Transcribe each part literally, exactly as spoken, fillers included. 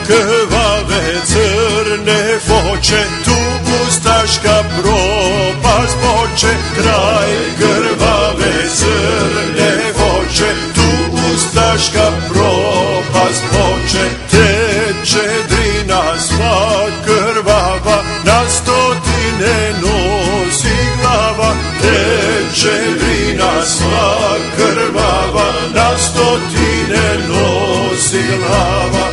krvave crne foče, tu ustaška propast poče. Kraj krvave crne foče, tu ustaška propast poče. Teče Drina sva krvava, na stotine nosi glava. Teče Drina sva krvava, na stotine nosi glava.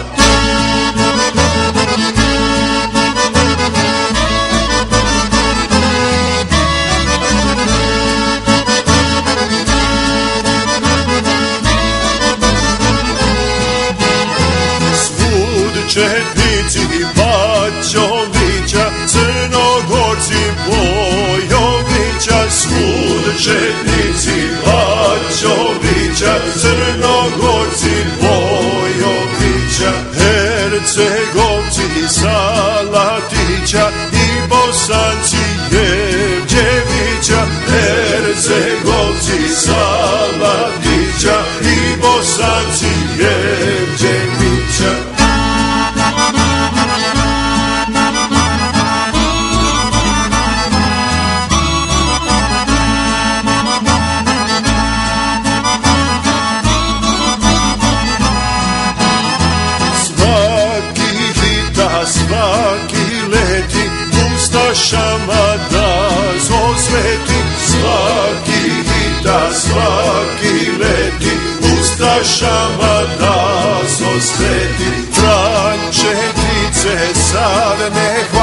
Četnici Paćovića, Crnogorci Bojovića. Svud četnici Paćovića, Crnogorci Bojovića. Hercegovci Salatića i Bosanci Jevđevića. Hercegovci Salatića i Bosanci Jevđevića. Svaki leti ustašama da osveti. Svaki hita, svaki leti ustašama da osveti. Frančetice sad ne hvali.